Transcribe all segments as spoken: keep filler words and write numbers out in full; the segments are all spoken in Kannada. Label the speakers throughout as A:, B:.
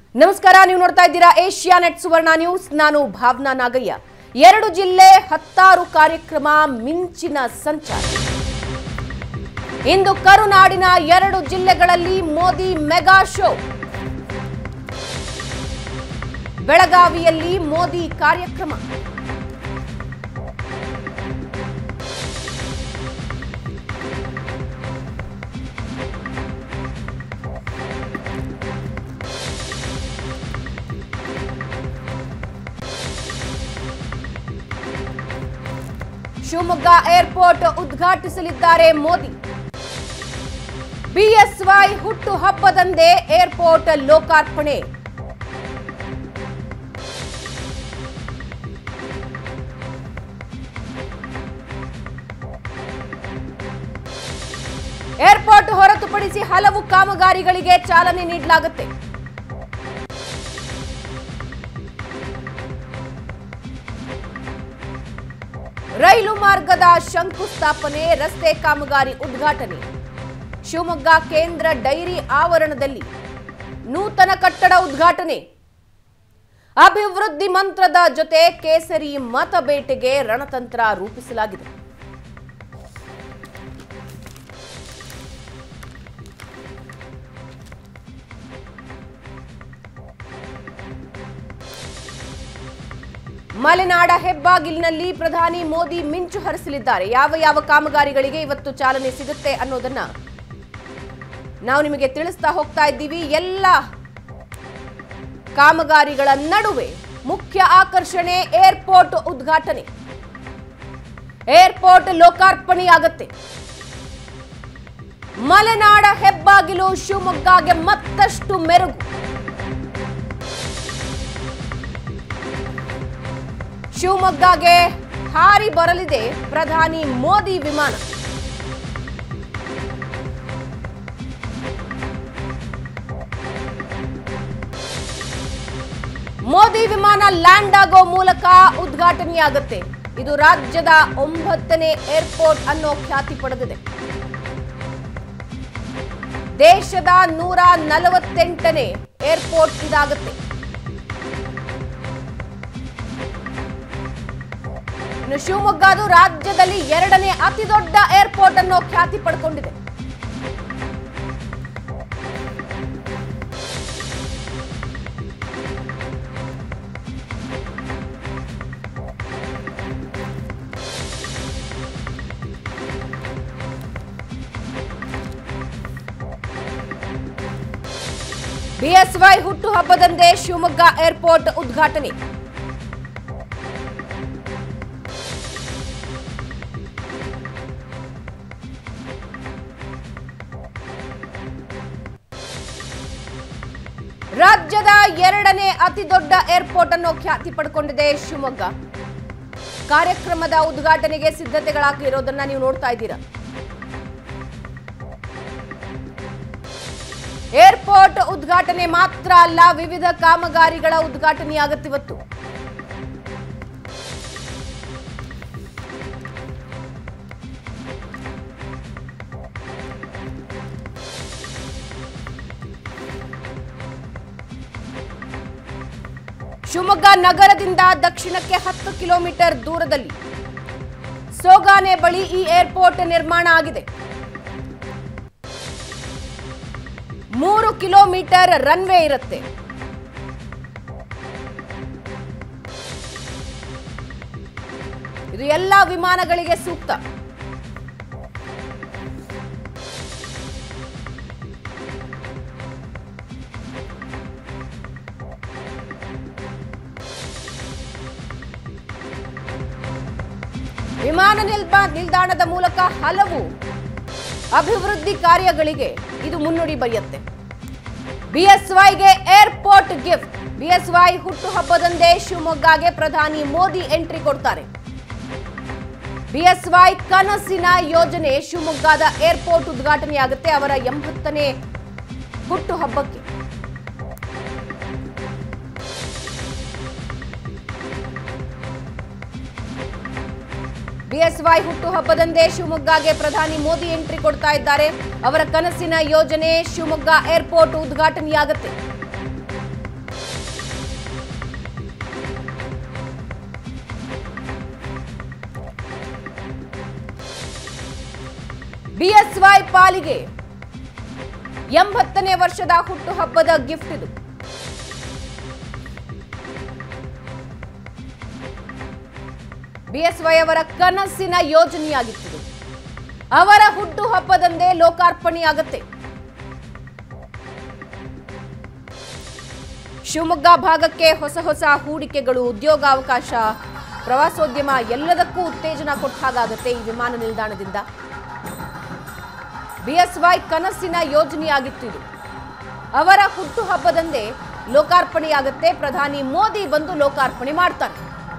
A: ನಮಸ್ಕಾರ, ನೀವು ನೋಡ್ತಾ ಇದ್ದೀರಾ ಏಷ್ಯಾ ನೆಟ್ ಸುವರ್ಣ ನ್ಯೂಸ್. ನಾನು ಭಾವನಾ ನಾಗಯ್ಯ. ಎರಡು ಜಿಲ್ಲೆ ಹತ್ತಾರು ಕಾರ್ಯಕ್ರಮ ಮಿಂಚಿನ ಸಂಚಾರ. ಇಂದು ಕರುನಾಡಿನ ಎರಡು ಜಿಲ್ಲೆಗಳಲ್ಲಿ ಮೋದಿ ಮೆಗಾ ಶೋ. ಬೆಳಗಾವಿಯಲ್ಲಿ ಮೋದಿ ಕಾರ್ಯಕ್ರಮ. ಶಿವಮೊಗ್ಗ ಏರ್ಪೋರ್ಟ್ ಉದ್ಘಾಟಿಸಲಿದ್ದಾರೆ ಮೋದಿ. ಬಿಎಸ್ವೈ ಹುಟ್ಟು ಹಬ್ಬದಂದೇ ಏರ್ಪೋರ್ಟ್ ಲೋಕಾರ್ಪಣೆ. ಏರ್ಪೋರ್ಟ್ ಹೊರತುಪಡಿಸಿ ಹಲವು ಕಾಮಗಾರಿಗಳಿಗೆ ಚಾಲನೆ ನೀಡಲಾಗುತ್ತೆ. ರೈಲು ಮಾರ್ಗದ ಶಂಕುಸ್ಥಾಪನೆ, ರಸ್ತೆ ಕಾಮಗಾರಿ ಉದ್ಘಾಟನೆ. ಶಿವಮೊಗ್ಗ ಕೇಂದ್ರ ಡೈರಿ ಆವರಣದಲ್ಲಿ ನೂತನ ಕಟ್ಟಡ ಉದ್ಘಾಟನೆ. ಅಭಿವೃದ್ಧಿ ಮಂತ್ರದ ಜೊತೆ ಕೇಸರಿ ಮತಬೇಟೆಗೆ ರಣತಂತ್ರ ರೂಪಿಸಲಾಗಿದೆ. ಮಲೆನಾಡ ಹೆಬ್ಬಾಗಿಲಿನಲ್ಲಿ ಪ್ರಧಾನಿ ಮೋದಿ ಮಿಂಚು ಹರಿಸಲಿದ್ದಾರೆ. ಯಾವ ಯಾವ ಕಾಮಗಾರಿಗಳಿಗೆ ಇವತ್ತು ಚಾಲನೆ ಸಿಗುತ್ತೆ ಅನ್ನೋದನ್ನ ನಾವು ನಿಮಗೆ ತಿಳಿಸ್ತಾ ಹೋಗ್ತಾ ಇದ್ದೀವಿ. ಎಲ್ಲ ಕಾಮಗಾರಿಗಳ ನಡುವೆ ಮುಖ್ಯ ಆಕರ್ಷಣೆ ಏರ್ಪೋರ್ಟ್ ಉದ್ಘಾಟನೆ. ಏರ್ಪೋರ್ಟ್ ಲೋಕಾರ್ಪಣೆಯಾಗುತ್ತೆ. ಮಲೆನಾಡ ಹೆಬ್ಬಾಗಿಲು ಶಿವಮೊಗ್ಗಗೆ ಮತ್ತಷ್ಟು ಮೆರುಗು. ಶಿವಮೊಗ್ಗಗೆ ಹಾರಿ ಬರಲಿದೆ ಪ್ರಧಾನಿ ಮೋದಿ ವಿಮಾನ. ಮೋದಿ ವಿಮಾನ ಲ್ಯಾಂಡ್ ಆಗೋ ಮೂಲಕ ಉದ್ಘಾಟನೆಯಾಗುತ್ತೆ. ಇದು ರಾಜ್ಯದ ಒಂಬತ್ತನೇ ಏರ್ಪೋರ್ಟ್ ಅನ್ನೋ ಖ್ಯಾತಿ ಪಡೆದಿದೆ. ದೇಶದ ನೂರ ನಲವತ್ತೆಂಟನೇ ಏರ್ಪೋರ್ಟ್ ಇದಾಗುತ್ತೆ. ಶಿವಮೊಗ್ಗದು ರಾಜ್ಯದಲ್ಲಿ ಎರಡನೇ ಅತಿ ದೊಡ್ಡ ಏರ್ಪೋರ್ಟ್ ಅನ್ನೋ ಖ್ಯಾತಿ ಪಡ್ಕೊಂಡಿದೆ. ಬಿಎಸ್ವೈ ಹುಟ್ಟುಹಬ್ಬದಂದೇ ಶಿವಮೊಗ್ಗ ಏರ್ಪೋರ್ಟ್ ಉದ್ಘಾಟನೆ. ರಾಜ್ಯದ ಎರಡನೇ ಅತಿ ದೊಡ್ಡ ಏರ್ಪೋರ್ಟ್ ಅನ್ನೋ ಖ್ಯಾತಿ ಪಡ್ಕೊಂಡಿದೆ ಶಿವಮೊಗ್ಗ. ಕಾರ್ಯಕ್ರಮದ ಉದ್ಘಾಟನೆಗೆ ಸಿದ್ಧತೆಗಳಾಗಿರೋದನ್ನ ನೀವು ನೋಡ್ತಾ ಇದ್ದೀರಾ. ಏರ್ಪೋರ್ಟ್ ಉದ್ಘಾಟನೆ ಮಾತ್ರ ಅಲ್ಲ, ವಿವಿಧ ಕಾಮಗಾರಿಗಳ ಉದ್ಘಾಟನೆಯಾಗುತ್ತಿವತ್ತು. ಶಿವಮೊಗ್ಗ ನಗರದಿಂದ ದಕ್ಷಿಣಕ್ಕೆ ಹತ್ತು ಕಿಲೋಮೀಟರ್ ದೂರದಲ್ಲಿ ಸೋಗಾನೆ ಬಳಿ ಈ ಏರ್ಪೋರ್ಟ್ ನಿರ್ಮಾಣ ಆಗಿದೆ. ಮೂರು ಕಿಲೋಮೀಟರ್ ರನ್ವೇ ಇರುತ್ತೆ. ಇದು ಎಲ್ಲ ವಿಮಾನಗಳಿಗೆ ಸೂಕ್ತ. ವಿಮಾನ ನಿಲ್ದಾಣದ ಮೂಲಕ ಹಲವು ಅಭಿವೃದ್ಧಿ ಕಾರ್ಯಗಳಿಗೆ ಇದು ಮುನ್ನುಡಿ ಬರೆಯುತ್ತೆ. ಬಿಎಸ್ವೈಗೆ ಏರ್ಪೋರ್ಟ್ ಗಿಫ್ಟ್. ಬಿಎಸ್ವೈ ಹುಟ್ಟುಹಬ್ಬದಂದೇ ಶಿವಮೊಗ್ಗಗೆ ಪ್ರಧಾನಿ ಮೋದಿ ಎಂಟ್ರಿ ಕೊಡ್ತಾರೆ. ಬಿಎಸ್ವೈ ಕನಸಿನ ಯೋಜನೆ ಶಿವಮೊಗ್ಗದ ಏರ್ಪೋರ್ಟ್ ಉದ್ಘಾಟನೆಯಾಗುತ್ತೆ ಅವರ ಎಂಬತ್ತನೇ ಹುಟ್ಟುಹಬ್ಬಕ್ಕೆ. ಬಿಎಸ್ವೈ ಹುಟ್ಟುಹಬ್ಬದಂದೇ ಶಿವಮೊಗ್ಗಗೆ ಪ್ರಧಾನಿ ಮೋದಿ ಎಂಟ್ರಿ ಕೊಡ್ತಾ ಇದ್ದಾರೆ. ಅವರ ಕನಸಿನ ಯೋಜನೆ ಶಿವಮೊಗ್ಗ ಏರ್ಪೋರ್ಟ್ ಉದ್ಘಾಟನೆಯಾಗುತ್ತೆ. ಬಿಎಸ್ವೈ ಪಾಲಿಗೆ ಎಂಬತ್ತನೇ ವರ್ಷದ ಹುಟ್ಟುಹಬ್ಬದ ಗಿಫ್ಟ್ ಇದು. ಬಿಎಸ್ವೈ ಅವರ ಕನಸಿನ ಯೋಜನೆಯಾಗಿತ್ತು. ಅವರ ಹುಟ್ಟುಹಬ್ಬದಂದೇ ಲೋಕಾರ್ಪಣೆಯಾಗುತ್ತೆ. ಶಿವಮೊಗ್ಗ ಭಾಗಕ್ಕೆ ಹೊಸ ಹೊಸ ಹೂಡಿಕೆಗಳು, ಉದ್ಯೋಗಾವಕಾಶ, ಪ್ರವಾಸೋದ್ಯಮ ಎಲ್ಲದಕ್ಕೂ ಉತ್ತೇಜನ ಕೊಟ್ಟ ಹಾಗಾಗುತ್ತೆ ಈ ವಿಮಾನ ನಿಲ್ದಾಣದಿಂದ. ಬಿಎಸ್ವೈ ಕನಸಿನ ಯೋಜನೆಯಾಗಿತ್ತು ಇದು. ಅವರ ಹುಟ್ಟುಹಬ್ಬದಂದೇ ಲೋಕಾರ್ಪಣೆಯಾಗುತ್ತೆ. ಪ್ರಧಾನಿ ಮೋದಿ ಬಂದು ಲೋಕಾರ್ಪಣೆ ಮಾಡ್ತಾರೆ.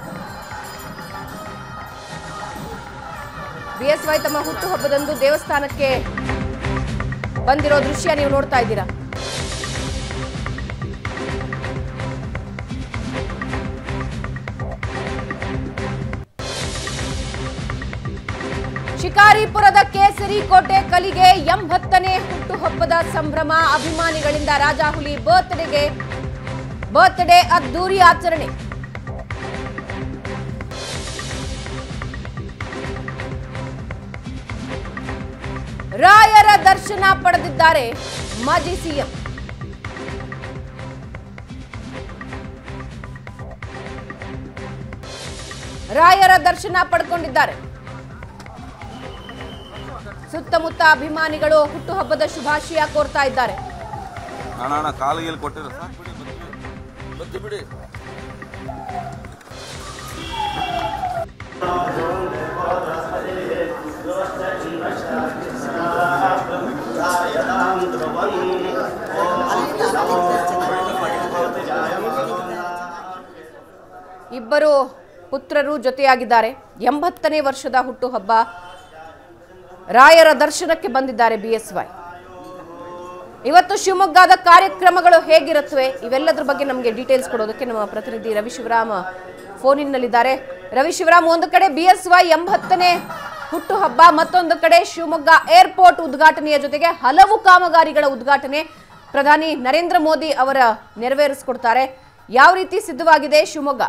A: ಬಿಎಸ್ವೈ ತಮ್ಮ ಹುಟ್ಟುಹಬ್ಬದಂದು ದೇವಸ್ಥಾನಕ್ಕೆ ಬಂದಿರೋ ದೃಶ್ಯ ನೀವು ನೋಡ್ತಾ ಇದ್ದೀರಾ. ಶಿಕಾರಿಪುರದ ಕೇಸರಿ ಕೋಟೆ ಕಲಿಗೆ ಎಂಬತ್ತನೇ ಹುಟ್ಟುಹಬ್ಬದ ಸಂಭ್ರಮ. ಅಭಿಮಾನಿಗಳಿಂದ ರಾಜಾಹುಲಿ ಬರ್ತ್ಡೇಗೆ ಬರ್ತ್ಡೇ ಅದ್ದೂರಿ ಆಚರಣೆ. ರಾಯರ ದರ್ಶನ ಪಡೆದಿದ್ದಾರೆ ಮಾಜಿ ಸಿಎಂ. ರಾಯರ ದರ್ಶನ ಪಡ್ಕೊಂಡಿದ್ದಾರೆ. ಸುತ್ತಮುತ್ತ ಅಭಿಮಾನಿಗಳು ಹುಟ್ಟುಹಬ್ಬದ ಶುಭಾಶಯ ಕೋರ್ತಾ ಇದ್ದಾರೆ. ಇಬ್ಬರು ಪುತ್ರರು ಜೊತೆಯಾಗಿದ್ದಾರೆ. ಎಂಬತ್ತನೇ ವರ್ಷದ ಹುಟ್ಟುಹಬ್ಬ. ರಾಯರ ದರ್ಶನಕ್ಕೆ ಬಂದಿದ್ದಾರೆ ಬಿಎಸ್ವೈ. ಇವತ್ತು ಶಿವಮೊಗ್ಗದ ಕಾರ್ಯಕ್ರಮಗಳು ಹೇಗಿರುತ್ತವೆ ಇವೆಲ್ಲದರ ಬಗ್ಗೆ ನಮಗೆ ಡೀಟೇಲ್ಸ್ ಕೊಡೋದಕ್ಕೆ ನಮ್ಮ ಪ್ರತಿನಿಧಿ ರವಿ ಶಿವರಾಮ್ ಫೋನಿನಲ್ಲಿದ್ದಾರೆ. ರವಿ ಶಿವರಾಮ್, ಒಂದು ಕಡೆ ಬಿಎಸ್ವೈ ಎಂಬತ್ತನೇ ಹುಟ್ಟುಹಬ್ಬ, ಮತ್ತೊಂದು ಕಡೆ ಶಿವಮೊಗ್ಗ ಏರ್ಪೋರ್ಟ್ ಉದ್ಘಾಟನೆಯ ಜೊತೆಗೆ ಹಲವು ಕಾಮಗಾರಿಗಳ ಉದ್ಘಾಟನೆ ಪ್ರಧಾನಿ ನರೇಂದ್ರ ಮೋದಿ ಅವರ ನೆರವೇರಿಸಿಕೊಡ್ತಾರೆ. ಯಾವ ರೀತಿ ಸಿದ್ಧವಾಗಿದೆ ಶಿವಮೊಗ್ಗ?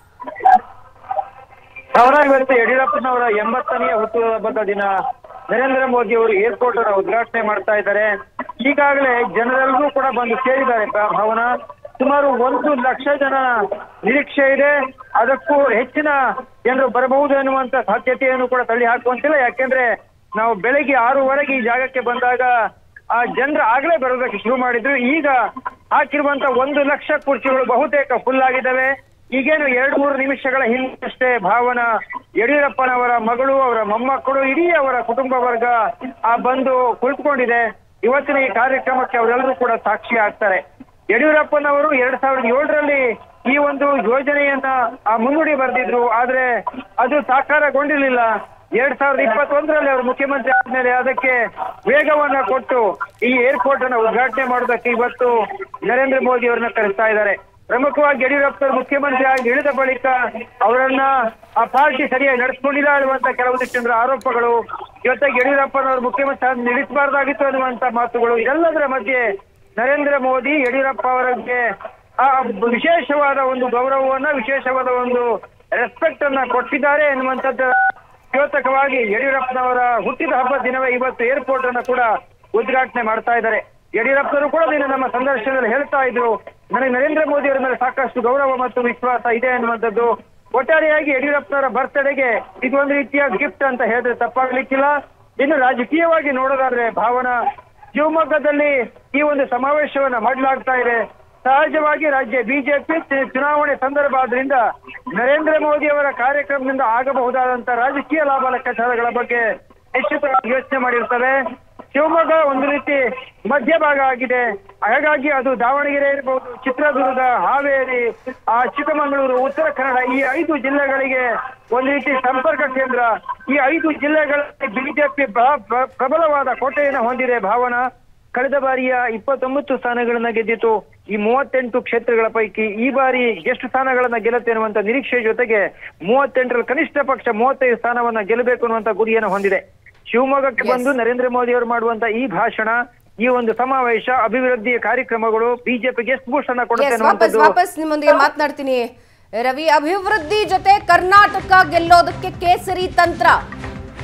B: ಅವರ ಇವತ್ತು ಯಡಿಯೂರಪ್ಪನವರ ಎಂಬತ್ತನೆಯ ಹುಟ್ಟುಹಬ್ಬದ ದಿನ ನರೇಂದ್ರ ಮೋದಿ ಅವರು ಏರ್ಪೋರ್ಟ್ ಅನ್ನು ಉದ್ಘಾಟನೆ ಮಾಡ್ತಾ ಇದ್ದಾರೆ. ಈಗಾಗಲೇ ಜನರೆಲ್ಲರೂ ಕೂಡ ಬಂದು ಸೇರಿದ್ದಾರೆ ಭವನ. ಸುಮಾರು ಒಂದು ಲಕ್ಷ ಜನ ನಿರೀಕ್ಷೆ ಇದೆ. ಅದಕ್ಕೂ ಹೆಚ್ಚಿನ ಜನರು ಬರಬಹುದು ಎನ್ನುವಂತ ಸಾಧ್ಯತೆಯನ್ನು ಕೂಡ ತಳ್ಳಿ ಹಾಕುವಂತಿಲ್ಲ. ಯಾಕೆಂದ್ರೆ ನಾವು ಬೆಳಗ್ಗೆ ಆರೂವರೆಗೆ ಈ ಜಾಗಕ್ಕೆ ಬಂದಾಗ ಆ ಜನರು ಆಗ್ಲೇ ಬರೋದಕ್ಕೆ ಶುರು ಮಾಡಿದ್ರು. ಈಗ ಹಾಕಿರುವಂತ ಒಂದು ಲಕ್ಷ ಕುರ್ಚಿಗಳು ಬಹುತೇಕ ಫುಲ್ ಆಗಿದ್ದಾವೆ. ಈಗೇನು ಎರಡು ಮೂರು ನಿಮಿಷಗಳ ಹಿಂದಷ್ಟೇ ಭಾವನ ಯಡಿಯೂರಪ್ಪನವರ ಮಗಳು, ಅವರ ಮೊಮ್ಮಕ್ಕಳು, ಇಡೀ ಅವರ ಕುಟುಂಬ ವರ್ಗ ಆ ಬಂದು ಕುಳಿತುಕೊಂಡಿದೆ. ಇವತ್ತಿನ ಈ ಕಾರ್ಯಕ್ರಮಕ್ಕೆ ಅವರೆಲ್ಲರೂ ಕೂಡ ಸಾಕ್ಷಿ ಆಗ್ತಾರೆ. ಯಡಿಯೂರಪ್ಪನವರು ಎರಡ್ ಸಾವಿರದ ಏಳರಲ್ಲಿ ಈ ಒಂದು ಯೋಜನೆಯನ್ನ ಆ ಮುನ್ನುಡಿ ಬರೆದಿದ್ರು. ಆದ್ರೆ ಅದು ಸಾಕಾರಗೊಂಡಿರ್ಲಿಲ್ಲ. ಎರಡ್ ಸಾವಿರದ ಇಪ್ಪತ್ತೊಂದರಲ್ಲಿ ಅವರು ಮುಖ್ಯಮಂತ್ರಿ ಆದ್ಮೇಲೆ ಅದಕ್ಕೆ ವೇಗವನ್ನ ಕೊಟ್ಟು ಈ ಏರ್ಪೋರ್ಟ್ ಅನ್ನ ಉದ್ಘಾಟನೆ ಮಾಡೋದಕ್ಕೆ ಇವತ್ತು ನರೇಂದ್ರ ಮೋದಿ ಅವರನ್ನ ಕರೆಸ್ತಾ ಇದ್ದಾರೆ. ಪ್ರಮುಖವಾಗಿ ಯಡಿಯೂರಪ್ಪ ಮುಖ್ಯಮಂತ್ರಿ ಆಗಿ ಇಳಿದ ಬಳಿಕ ಅವರನ್ನ ಆ ಪಾರ್ಟಿ ಸರಿಯಾಗಿ ನಡೆಸ್ಕೊಂಡಿಲ್ಲ ಅನ್ನುವಂತ ಕೆಲವೊಂದಿಷ್ಟು ಜನರ ಆರೋಪಗಳು, ಇವತ್ತಾಗಿ ಯಡಿಯೂರಪ್ಪನವರು ಮುಖ್ಯಮಂತ್ರಿ ನಿಲ್ಲಿಸಬಾರ್ದಾಗಿತ್ತು ಅನ್ನುವಂತ ಮಾತುಗಳು, ಎಲ್ಲದರ ಮಧ್ಯೆ ನರೇಂದ್ರ ಮೋದಿ ಯಡಿಯೂರಪ್ಪ ಅವರಿಗೆ ಆ ವಿಶೇಷವಾದ ಒಂದು ಗೌರವವನ್ನ, ವಿಶೇಷವಾದ ಒಂದು ರೆಸ್ಪೆಕ್ಟ್ ಅನ್ನ ಕೊಟ್ಟಿದ್ದಾರೆ ಎನ್ನುವಂಥದ್ದು ದ್ಯೋತಕವಾಗಿ ಯಡಿಯೂರಪ್ಪನವರ ಹುಟ್ಟಿದ ಹಬ್ಬದ ದಿನವೇ ಇವತ್ತು ಏರ್ಪೋರ್ಟ್ ಅನ್ನ ಕೂಡ ಉದ್ಘಾಟನೆ ಮಾಡ್ತಾ ಇದ್ದಾರೆ. ಯಡಿಯೂರಪ್ಪರು ಕೂಡ ನೀನು ನಮ್ಮ ಸಂದರ್ಶನದಲ್ಲಿ ಹೇಳ್ತಾ ಇದ್ರು, ನನಗೆ ನರೇಂದ್ರ ಮೋದಿ ಅವರ ಮೇಲೆ ಸಾಕಷ್ಟು ಗೌರವ ಮತ್ತು ವಿಶ್ವಾಸ ಇದೆ ಅನ್ನುವಂಥದ್ದು. ಒಟ್ಟಾರೆಯಾಗಿ ಯಡಿಯೂರಪ್ಪನವರ ಬರ್ತ್ಡೇಗೆ ಇದು ಒಂದು ರೀತಿಯ ಗಿಫ್ಟ್ ಅಂತ ಹೇಳಿದ್ರೆ ತಪ್ಪಾಗ್ಲಿಕ್ಕಿಲ್ಲ. ಇನ್ನು ರಾಜಕೀಯವಾಗಿ ನೋಡೋದಾದ್ರೆ ಭಾವನ ಶಿವಮೊಗ್ಗದಲ್ಲಿ ಈ ಒಂದು ಸಮಾವೇಶವನ್ನ ಮಾಡಲಾಗ್ತಾ ಇದೆ. ಸಹಜವಾಗಿ ರಾಜ್ಯ ಬಿಜೆಪಿ ಚುನಾವಣೆ ಸಂದರ್ಭ ಆದ್ರಿಂದ ನರೇಂದ್ರ ಮೋದಿ ಅವರ ಕಾರ್ಯಕ್ರಮದಿಂದ ಆಗಬಹುದಾದಂತ ರಾಜಕೀಯ ಲಾಭ ಲೆಕ್ಕಾಚಾರಗಳ ಬಗ್ಗೆ ನಿಶ್ಚಿತವಾಗಿ ಯೋಚನೆ ಮಾಡಿರ್ತವೆ. ಶಿವಮೊಗ್ಗ ಒಂದು ರೀತಿ ಮಧ್ಯಭಾಗ ಆಗಿದೆ. ಹಾಗಾಗಿ ಅದು ದಾವಣಗೆರೆ ಇರಬಹುದು, ಚಿತ್ರದುರ್ಗ, ಹಾವೇರಿ, ಆ ಚಿಕ್ಕಮಗಳೂರು, ಉತ್ತರ ಕನ್ನಡ, ಈ ಐದು ಜಿಲ್ಲೆಗಳಿಗೆ ಒಂದು ರೀತಿ ಸಂಪರ್ಕ ಕೇಂದ್ರ. ಈ ಐದು ಜಿಲ್ಲೆಗಳಲ್ಲಿ ಬಿಜೆಪಿ ಪ್ರಬಲವಾದ ಕೋಟೆಯನ್ನು ಹೊಂದಿದೆ ಭಾವನ. ಕಳೆದ ಬಾರಿಯ ಇಪ್ಪತ್ತೊಂಬತ್ತು ಸ್ಥಾನಗಳನ್ನ ಗೆದ್ದಿತ್ತು. ಈ ಮೂವತ್ತೆಂಟು ಕ್ಷೇತ್ರಗಳ ಪೈಕಿ ಈ ಬಾರಿ ಎಷ್ಟು ಸ್ಥಾನಗಳನ್ನ ಗೆಲ್ಲುತ್ತೆ ಅನ್ನುವಂತ ನಿರೀಕ್ಷೆ ಜೊತೆಗೆ ಮೂವತ್ತೆಂಟರಲ್ಲಿ ಕನಿಷ್ಠ ಪಕ್ಷ ಮೂವತ್ತೈದು ಸ್ಥಾನವನ್ನ ಗೆಲ್ಲಬೇಕು ಅನ್ನುವಂತ ಗುರಿಯನ್ನು ಹೊಂದಿದೆ. ಶಿವಮೊಗ್ಗಕ್ಕೆ ಬಂದು ನರೇಂದ್ರ ಮೋದಿ ಅವರು ಮಾಡುವಂತ ಈ ಭಾಷಣ, ಈ ಒಂದು ಸಮಾವೇಶ, ಅಭಿವೃದ್ಧಿ ಕಾರ್ಯಕ್ರಮಗಳು ಬಿಜೆಪಿಗೆ ಎಷ್ಟು ಬೂಸ್ಟ್ ಅನ್ನ ಕೊಡುತ್ತೆ ಅನ್ನುವಂಥದ್ದು.
A: ವಾಪಸ್ ನಿಮ್ಮೊಂದಿಗೆ ಮಾತನಾಡ್ತೀನಿ ರವಿ. ಅಭಿವೃದ್ಧಿ ಜೊತೆ ಕರ್ನಾಟಕ ಗೆಲ್ಲೋದಕ್ಕೆ ಕೇಸರಿ ತಂತ್ರ.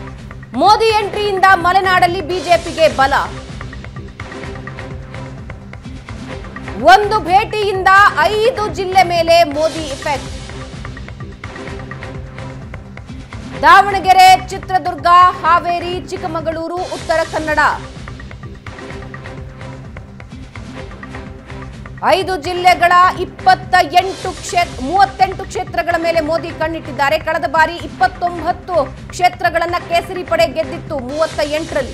A: ಮೋದಿ ಎಂಟ್ರಿಯಿಂದ ಮಲೆನಾಡಲ್ಲಿ ಬಿಜೆಪಿಗೆ ಬಲ. ಒಂದು ಭೇಟಿಯಿಂದ ಐದು ಜಿಲ್ಲೆ ಮೇಲೆ ಮೋದಿ ಇಫೆಕ್ಟ್. ದಾವಣಗೆರೆ, ಚಿತ್ರದುರ್ಗ, ಹಾವೇರಿ, ಚಿಕ್ಕಮಗಳೂರು, ಉತ್ತರ ಕನ್ನಡ ಐದು ಜಿಲ್ಲೆಗಳ ಇಪ್ಪತ್ತ ಎಂಟು ಕ್ಷೇತ್ರ ಮೂವತ್ತೆಂಟು ಕ್ಷೇತ್ರಗಳ ಮೇಲೆ ಮೋದಿ ಕಣ್ಣಿಟ್ಟಿದ್ದಾರೆ. ಕಳೆದ ಬಾರಿ ಇಪ್ಪತ್ತೊಂಬತ್ತು ಕ್ಷೇತ್ರಗಳನ್ನ ಕೇಸರಿ ಪಡೆ ಗೆದ್ದಿತ್ತು. ಮೂವತ್ತ ಎಂಟರಲ್ಲಿ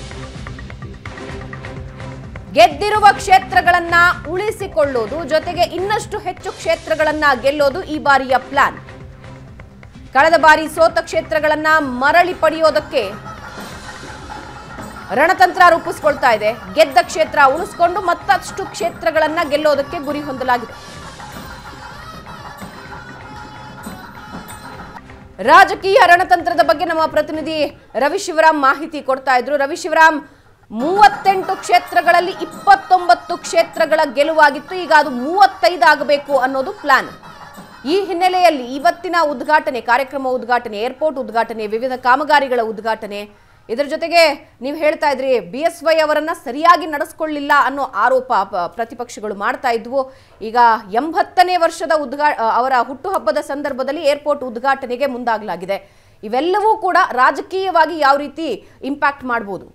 A: ಗೆದ್ದಿರುವ ಕ್ಷೇತ್ರಗಳನ್ನ ಉಳಿಸಿಕೊಳ್ಳೋದು ಜೊತೆಗೆ ಇನ್ನಷ್ಟು ಹೆಚ್ಚು ಕ್ಷೇತ್ರಗಳನ್ನ ಗೆಲ್ಲೋದು ಈ ಬಾರಿಯ ಪ್ಲಾನ್. ಕಳೆದ ಬಾರಿ ಸೋತ ಕ್ಷೇತ್ರಗಳನ್ನ ಮರಳಿ ಪಡೆಯೋದಕ್ಕೆ ರಣತಂತ್ರ ರೂಪಿಸಿಕೊಳ್ತಾ ಇದೆ. ಗೆದ್ದ ಕ್ಷೇತ್ರ ಉಳಿಸಿಕೊಂಡು ಮತ್ತಷ್ಟು ಕ್ಷೇತ್ರಗಳನ್ನ ಗೆಲ್ಲೋದಕ್ಕೆ ಗುರಿ ಹೊಂದಲಾಗಿದೆ. ರಾಜಕೀಯ ರಣತಂತ್ರದ ಬಗ್ಗೆ ನಮ್ಮ ಪ್ರತಿನಿಧಿ ರವಿ ಶಿವರಾಮ್ ಮಾಹಿತಿ ಕೊಡ್ತಾ ಇದ್ರು. ರವಿ ಶಿವರಾಮ್, ಮೂವತ್ತೆಂಟು ಕ್ಷೇತ್ರಗಳಲ್ಲಿ ಇಪ್ಪತ್ತೊಂಬತ್ತು ಕ್ಷೇತ್ರಗಳ ಗೆಲುವಾಗಿತ್ತು. ಈಗ ಅದು ಮೂವತ್ತೈದು ಆಗಬೇಕು ಅನ್ನೋದು ಪ್ಲಾನ್. ಈ ಹಿನ್ನೆಲೆಯಲ್ಲಿ ಇವತ್ತಿನ ಉದ್ಘಾಟನೆ, ಕಾರ್ಯಕ್ರಮ ಉದ್ಘಾಟನೆ, ಏರ್ಪೋರ್ಟ್ ಉದ್ಘಾಟನೆ, ವಿವಿಧ ಕಾಮಗಾರಿಗಳ ಉದ್ಘಾಟನೆ, ಇದರ ಜೊತೆಗೆ ನೀವು ಹೇಳ್ತಾ ಇದ್ರಿ ಬಿ ಎಸ್ ವೈ ಅವರನ್ನ ಸರಿಯಾಗಿ ನಡೆಸ್ಕೊಳ್ಳಿಲ್ಲ ಅನ್ನೋ ಆರೋಪ ಪ್ರತಿಪಕ್ಷಗಳು ಮಾಡ್ತಾ ಇದ್ವು. ಈಗ ಎಂಬತ್ತನೇ ವರ್ಷದ ಉದ್ಘಾ ಅವರ ಹುಟ್ಟುಹಬ್ಬದ ಸಂದರ್ಭದಲ್ಲಿ ಏರ್ಪೋರ್ಟ್ ಉದ್ಘಾಟನೆಗೆ ಮುಂದಾಗಲಾಗಿದೆ. ಇವೆಲ್ಲವೂ ಕೂಡ ರಾಜಕೀಯವಾಗಿ ಯಾವ ರೀತಿ ಇಂಪ್ಯಾಕ್ಟ್ ಮಾಡಬಹುದು?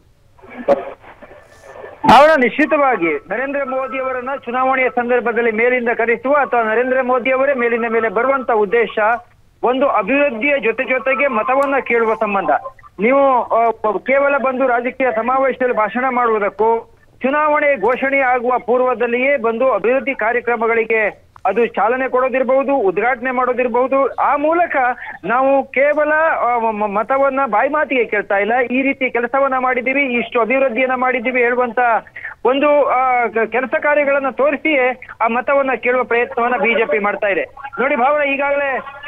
B: ಅವರ ನಿಶ್ಚಿತವಾಗಿ ನರೇಂದ್ರ ಮೋದಿ ಅವರನ್ನ ಚುನಾವಣೆಯ ಸಂದರ್ಭದಲ್ಲಿ ಮೇಲಿಂದ ಕರೆಸುವ ಅಥವಾ ನರೇಂದ್ರ ಮೋದಿ ಅವರೇ ಮೇಲಿಂದ ಮೇಲೆ ಬರುವಂತ ಉದ್ದೇಶ ಒಂದು ಅಭಿವೃದ್ಧಿಯ ಜೊತೆ ಜೊತೆಗೆ ಮತವನ್ನ ಕೇಳುವ ಸಂಬಂಧ. ನೀವು ಕೇವಲ ಬಂದು ರಾಜಕೀಯ ಸಮಾವೇಶದಲ್ಲಿ ಭಾಷಣ ಮಾಡುವುದಕ್ಕೂ ಚುನಾವಣೆ ಘೋಷಣೆ ಆಗುವ ಪೂರ್ವದಲ್ಲಿಯೇ ಬಂದು ಅಭಿವೃದ್ಧಿ ಕಾರ್ಯಕ್ರಮಗಳಿಗೆ ಅದು ಚಾಲನೆ ಕೊಡೋದಿರಬಹುದು, ಉದ್ಘಾಟನೆ ಮಾಡೋದಿರಬಹುದು. ಆ ಮೂಲಕ ನಾವು ಕೇವಲ ಮತವನ್ನ ಬಾಯಿ ಮಾತಿಗೆ ಕೇಳ್ತಾ ಇಲ್ಲ, ಈ ರೀತಿ ಕೆಲಸವನ್ನ ಮಾಡಿದ್ದೀವಿ, ಇಷ್ಟು ಅಭಿವೃದ್ಧಿಯನ್ನ ಮಾಡಿದ್ದೀವಿ ಹೇಳುವಂತ ಒಂದು ಕೆಲಸ ಕಾರ್ಯಗಳನ್ನ ತೋರಿಸಿಯೇ ಆ ಮತವನ್ನ ಕೇಳುವ ಪ್ರಯತ್ನವನ್ನ ಬಿಜೆಪಿ ಮಾಡ್ತಾ ಇದೆ. ನೋಡಿ ಭಾವನ, ಈಗಾಗಲೇ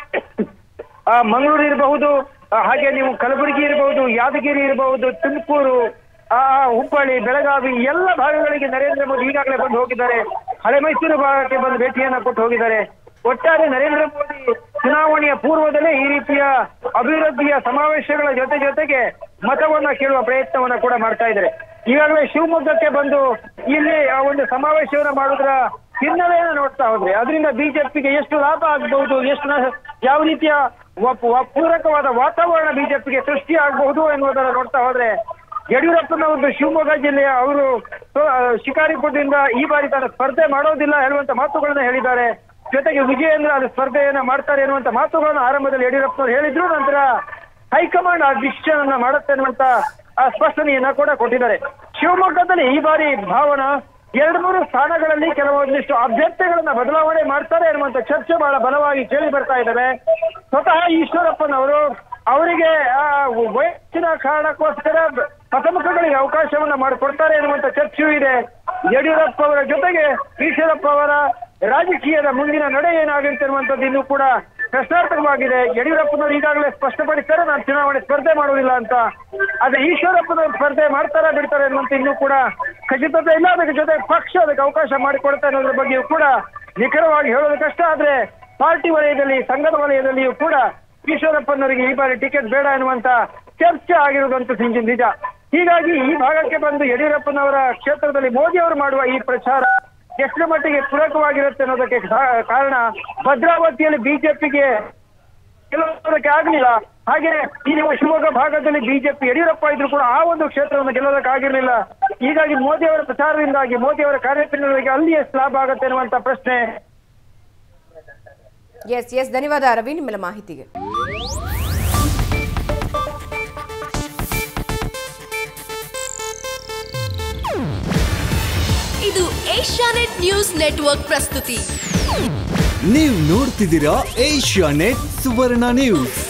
B: ಆ ಮಂಗಳೂರು ಇರಬಹುದು, ಹಾಗೆ ನೀವು ಕಲಬುರಗಿ ಇರಬಹುದು, ಯಾದಗಿರಿ ಇರಬಹುದು, ತುಮಕೂರು, ಆ ಹುಬ್ಬಳ್ಳಿ, ಬೆಳಗಾವಿ ಎಲ್ಲ ಭಾಗಗಳಿಗೆ ನರೇಂದ್ರ ಮೋದಿ ಈಗಾಗಲೇ ಬಂದು ಹೋಗಿದ್ದಾರೆ. ಹಳೆ ಮೈಸೂರು ಭಾಗಕ್ಕೆ ಬಂದು ಭೇಟಿಯನ್ನ ಕೊಟ್ಟು ಹೋಗಿದ್ದಾರೆ. ಒಟ್ಟಾರೆ ನರೇಂದ್ರ ಮೋದಿ ಚುನಾವಣೆಯ ಪೂರ್ವದಲ್ಲೇ ಈ ರೀತಿಯ ಅಭಿವೃದ್ಧಿಯ ಸಮಾವೇಶಗಳ ಜೊತೆ ಜೊತೆಗೆ ಮತವನ್ನ ಕೇಳುವ ಪ್ರಯತ್ನವನ್ನ ಕೂಡ ಮಾಡ್ತಾ ಇದ್ದಾರೆ. ಈಗಾಗಲೇ ಶಿವಮೊಗ್ಗಕ್ಕೆ ಬಂದು ಇಲ್ಲಿ ಆ ಒಂದು ಸಮಾವೇಶವನ್ನ ಮಾಡುವುದರ ಹಿನ್ನೆಲೆಯನ್ನು ನೋಡ್ತಾ ಹೋದ್ರೆ ಅದರಿಂದ ಬಿಜೆಪಿಗೆ ಎಷ್ಟು ಲಾಭ ಆಗಬಹುದು, ಎಷ್ಟು ಯಾವ ರೀತಿಯ ಪೂರಕವಾದ ವಾತಾವರಣ ಬಿಜೆಪಿಗೆ ಸೃಷ್ಟಿ ಆಗಬಹುದು ಎನ್ನುವುದನ್ನು ನೋಡ್ತಾ ಹೋದ್ರೆ ಯಡಿಯೂರಪ್ಪನವರು ಶಿವಮೊಗ್ಗ ಜಿಲ್ಲೆಯ ಅವರು ಶಿಕಾರಿಪುರದಿಂದ ಈ ಬಾರಿ ತಾನು ಸ್ಪರ್ಧೆ ಮಾಡೋದಿಲ್ಲ ಹೇಳುವಂತ ಮಾತುಗಳನ್ನ ಹೇಳಿದ್ದಾರೆ. ಜೊತೆಗೆ ವಿಜಯೇಂದ್ರ ಅಲ್ಲಿ ಸ್ಪರ್ಧೆಯನ್ನ ಮಾಡ್ತಾರೆ ಎನ್ನುವಂತ ಮಾತುಗಳನ್ನ ಆರಂಭದಲ್ಲಿ ಯಡಿಯೂರಪ್ಪನವರು ಹೇಳಿದ್ರು. ನಂತರ ಹೈಕಮಾಂಡ್ ಆ ಡಿಸಿಷನ್ ಅನ್ನ ಮಾಡುತ್ತೆ ಅನ್ನುವಂತ ಆ ಸ್ಪಷ್ಟನೆಯನ್ನ ಕೂಡ ಕೊಟ್ಟಿದ್ದಾರೆ. ಶಿವಮೊಗ್ಗದಲ್ಲಿ ಈ ಬಾರಿ ಭಾವನಾ ಎರಡು ಮೂರು ಸ್ಥಾನಗಳಲ್ಲಿ ಕೆಲವೊಂದಿಷ್ಟು ಅಭ್ಯರ್ಥಿಗಳನ್ನ ಬದಲಾವಣೆ ಮಾಡ್ತಾರೆ ಎನ್ನುವಂತ ಚರ್ಚೆ ಬಹಳ ಬಲವಾಗಿ ಕೇಳಿ ಬರ್ತಾ ಇದ್ದಾವೆ. ಸ್ವತಃ ಈಶ್ವರಪ್ಪನವರು ಅವರಿಗೆ ಆ ವಯಸ್ಸಿನ ಕಾರಣಕ್ಕೋಸ್ಕರ ಹತಮುಖಗಳಿಗೆ ಅವಕಾಶವನ್ನ ಮಾಡಿಕೊಡ್ತಾರೆ ಎನ್ನುವಂತ ಚರ್ಚೆಯೂ ಇದೆ. ಯಡಿಯೂರಪ್ಪ ಅವರ ಜೊತೆಗೆ ಈಶ್ವರಪ್ಪ ಅವರ ರಾಜಕೀಯದ ಮುಂದಿನ ನಡೆ ಏನಾಗುತ್ತೆ ಅನ್ನುವಂಥದ್ದು ಇನ್ನೂ ಕೂಡ ಪ್ರಶ್ನಾರ್ಥಕವಾಗಿದೆ. ಯಡಿಯೂರಪ್ಪನವರು ಈಗಾಗಲೇ ಸ್ಪಷ್ಟಪಡಿಸ್ತಾರೆ, ನಾನು ಚುನಾವಣೆ ಸ್ಪರ್ಧೆ ಮಾಡುವುದಿಲ್ಲ ಅಂತ. ಆದ್ರೆ ಈಶ್ವರಪ್ಪನವರು ಸ್ಪರ್ಧೆ ಮಾಡ್ತಾರಾ ಬಿಡ್ತಾರೆ ಅನ್ನುವಂತ ಇನ್ನೂ ಕೂಡ ಖಚಿತತೆ ಇಲ್ಲ. ಅದಕ್ಕೆ ಜೊತೆ ಪಕ್ಷ ಅದಕ್ಕೆ ಅವಕಾಶ ಮಾಡಿಕೊಡುತ್ತೆ ಅನ್ನೋದ್ರ ಬಗ್ಗೆಯೂ ಕೂಡ ನಿಖರವಾಗಿ ಹೇಳೋದು ಕಷ್ಟ. ಆದ್ರೆ ಪಾರ್ಟಿ ವಲಯದಲ್ಲಿ, ಸಂಘದ ವಲಯದಲ್ಲಿಯೂ ಕೂಡ ಈಶ್ವರಪ್ಪನವರಿಗೆ ಈ ಬಾರಿ ಟಿಕೆಟ್ ಬೇಡ ಎನ್ನುವಂತ ಚರ್ಚೆ ಆಗಿರುವುದಂತೂ ನಿಜ. ಹೀಗಾಗಿ ಈ ಭಾಗಕ್ಕೆ ಬಂದು ಯಡಿಯೂರಪ್ಪನವರ ಕ್ಷೇತ್ರದಲ್ಲಿ ಮೋದಿ ಅವರು ಮಾಡುವ ಈ ಪ್ರಚಾರ ಎಷ್ಟು ಮಟ್ಟಿಗೆ ಪೂರಕವಾಗಿರುತ್ತೆ ಅನ್ನೋದಕ್ಕೆ ಕಾರಣ ಭದ್ರಾವತಿಯಲ್ಲಿ ಬಿಜೆಪಿಗೆ ಗೆಲ್ಲೋದಕ್ಕೆ ಆಗಲಿಲ್ಲ. ಹಾಗೆ ಈ ನಿಮ್ಮ ಶಿವಮೊಗ್ಗ ಭಾಗದಲ್ಲಿ ಬಿಜೆಪಿ ಯಡಿಯೂರಪ್ಪ ಇದ್ರು ಕೂಡ ಆ ಒಂದು ಕ್ಷೇತ್ರವನ್ನು ಗೆಲ್ಲೋದಕ್ಕೆ ಆಗಿರಲಿಲ್ಲ. ಹೀಗಾಗಿ ಮೋದಿ ಅವರ ಪ್ರಚಾರದಿಂದಾಗಿ, ಮೋದಿ ಅವರ ಕಾರ್ಯಕ್ರಮಗಳಿಗೆ ಅಲ್ಲಿ ಎಷ್ಟು ಲಾಭ ಆಗುತ್ತೆ ಅನ್ನುವಂತ ಪ್ರಶ್ನೆ.
A: ಎಸ್ ಎಸ್ ಧನ್ಯವಾದ ರವಿ ನಿಮ್ಮೆಲ್ಲ ಮಾಹಿತಿಗೆ.
C: ಇದು ಏಷ್ಯಾನೆಟ್ ನ್ಯೂಸ್ ನೆಟ್ವರ್ಕ್ ಪ್ರಸ್ತುತಿ.
D: ನೀವು ನೋಡ್ತಿದ್ದೀರಾ ಏಷ್ಯಾನೆಟ್ ಸುವರ್ಣ ನ್ಯೂಸ್.